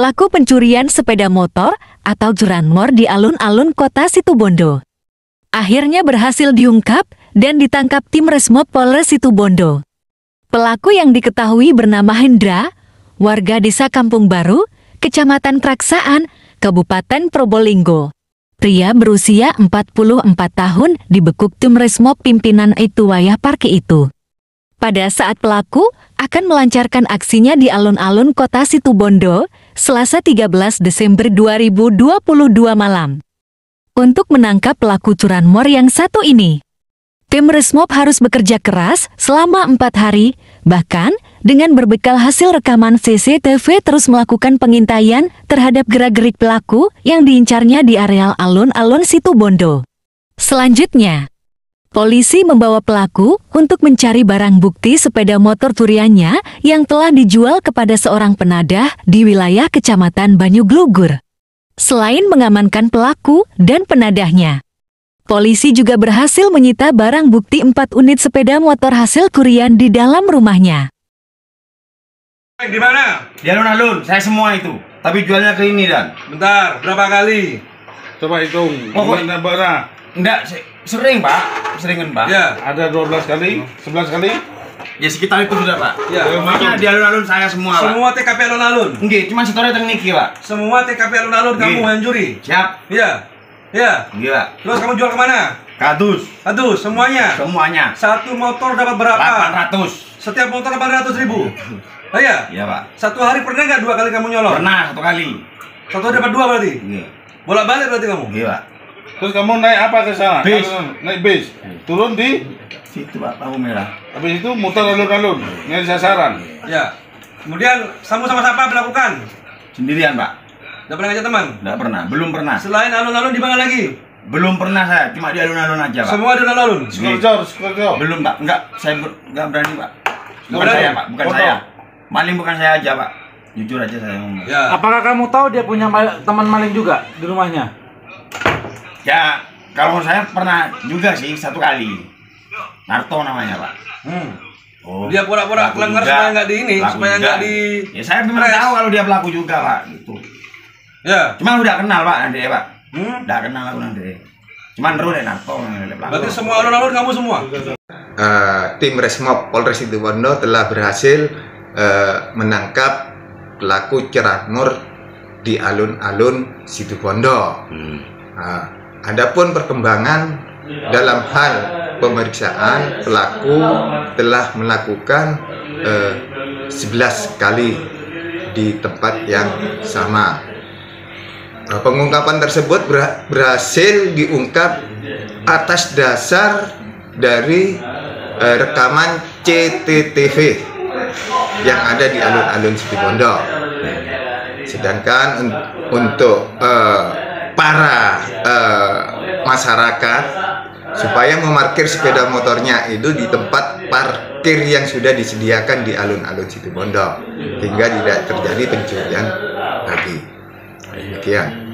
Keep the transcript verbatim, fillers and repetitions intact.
pelaku pencurian sepeda motor atau curanmor di alun-alun kota Situbondo. Akhirnya berhasil diungkap dan ditangkap tim Resmob Polres Situbondo. Pelaku yang diketahui bernama Hendra, warga desa Kampung Baru, Kecamatan Kraksaan, Kabupaten Probolinggo. Pria berusia empat puluh empat tahun dibekuk tim Resmob pimpinan Ituwayah Parki itu. Pada saat pelaku akan melancarkan aksinya di alun-alun kota Situbondo, Selasa tiga belas Desember dua ribu dua puluh dua malam. Untuk menangkap pelaku curanmor yang satu ini, tim Resmob harus bekerja keras selama empat hari, bahkan dengan berbekal hasil rekaman C C T V terus melakukan pengintaian terhadap gerak-gerik pelaku yang diincarnya di areal alun-alun Situbondo. Selanjutnya, polisi membawa pelaku untuk mencari barang bukti sepeda motor curiannya yang telah dijual kepada seorang penadah di wilayah Kecamatan Banyuglugur. Selain mengamankan pelaku dan penadahnya, polisi juga berhasil menyita barang bukti empat unit sepeda motor hasil curian di dalam rumahnya. Di mana? Di alun-alun, saya semua itu. Tapi jualnya ke ini, Dan. Bentar, berapa kali? Coba hitung. Oh, kok? Berapa? Enggak, sering, Pak. Seringan, Pak. Ya, ada dua belas kali, sebelas kali. Ya sekitar itu sudah, Pak. Ya, makanya di alun-alun saya semua, Pak. Semua T K P alun-alun. Enggak, cuma setornya teng niki, Pak. Semua T K P alun-alun kamu hancuri. Siap. Iya. Iya. Gila. Terus kamu jual kemana? Kadus. Kadus, semuanya. Semuanya. Satu motor dapat berapa? delapan ratus. Setiap motor delapan ratus ribu. Oh iya? Iya, Pak. Satu hari pernah nggak dua kali kamu nyolong? Pernah, satu kali. Satu hari dapat dua berarti? Iya. Bolak-balik berarti kamu? Iya, Pak. Terus kamu naik apa ke sana? Bis. Naik bis. Turun di Situ, Pak, lampu merah. habis itu muter alun-alun, nyari sasaran. Ya. Kemudian kamu sama siapa melakukan? Sendirian, Pak. Udah pernah ngajak teman? Enggak pernah, belum pernah. Selain alun-alun di mana lagi? Belum pernah saya, cuma di alun-alun aja, Pak. Semua di alun-alun? Skorjor, skorjor. Belum, Pak. Enggak, saya ber- enggak berani, Pak. Bukan Berani? saya, Pak. Bukan Foto. saya. Maling bukan saya aja, Pak. Jujur aja saya ngomong. Ya. Apakah kamu tahu dia punya mal- teman maling juga di rumahnya? Ya, kalau menurut saya pernah juga sih satu kali. Narto namanya, Pak. Hmm. Oh, Dia pura-pura pelaku kelengkar juga. supaya nggak di ini, Pelaku supaya juga. nggak di. Ya saya memang Press. tahu kalau dia pelaku juga, Pak. Gitu. Ya. Cuma udah kenal, Pak, nanti, Pak. Hmm? Udah kenal aku nanti. Cuman Ru deh Narto yang ada pelaku. Berarti semua alun-alun kamu semua? Uh, tim Resmob Polres Situbondo telah berhasil uh, menangkap pelaku curanmor di alun-alun Situbondo. Hmm. Uh, adapun perkembangan dalam hal pemeriksaan, pelaku telah melakukan uh, sebelas kali di tempat yang sama. Uh, pengungkapan tersebut ber berhasil diungkap atas dasar dari uh, rekaman C C T V yang ada di alun-alun Situbondo. Sedangkan un untuk uh, para uh, masyarakat supaya memarkir sepeda motornya itu di tempat parkir yang sudah disediakan di alun-alun Situbondo hingga tidak terjadi pencurian lagi. Demikian.